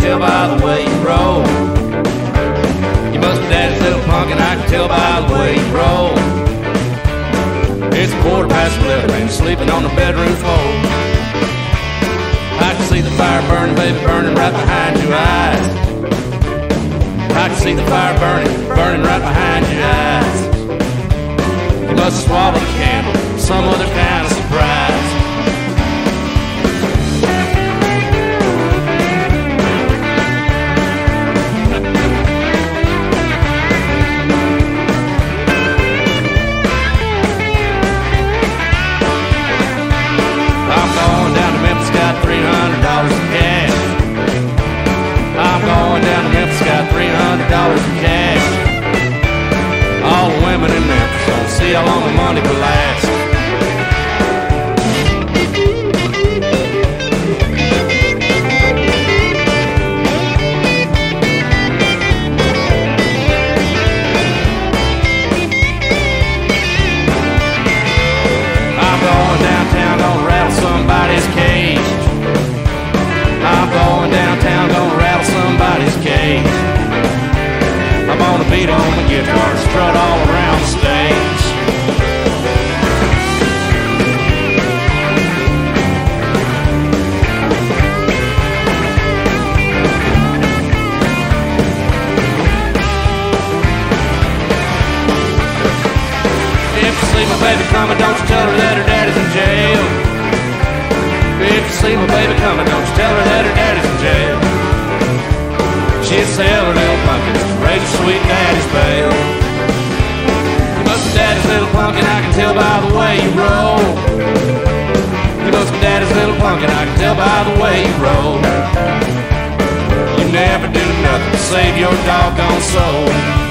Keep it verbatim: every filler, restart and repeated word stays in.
tell by the way you roll. You must be daddy's little punk, and I can tell by the way you roll. It's a quarter past eleven, and you're sleeping on the bedroom floor. I can see the fire burning, baby, burning right behind your eyes. I can see the fire burning, burning right behind your eyes. You must have swallowed a candle, some other kind of surprise. I'm going down to Memphis, got three hundred dollars in cash. I'm going down to Memphis, got three hundred dollars in cash. All the women in Memphis gonna see how long the money will last. I'm going downtown, gonna rattle somebody's cage. I'm going downtown, gonna rattle somebody's cage. I'm gonna beat on the guitar, strut all around the stage. If you see my baby coming, don't you tell her that her daddy's in jail. If you see my baby coming, don't you tell her that her daddy's in jail. She'd sell her little pumpkins to raise her sweet daddy's bail. You must be daddy's little pumpkin, I can tell by the way you roll. You must be daddy's little pumpkin, I can tell by the way you roll. You never do nothing to save your doggone soul.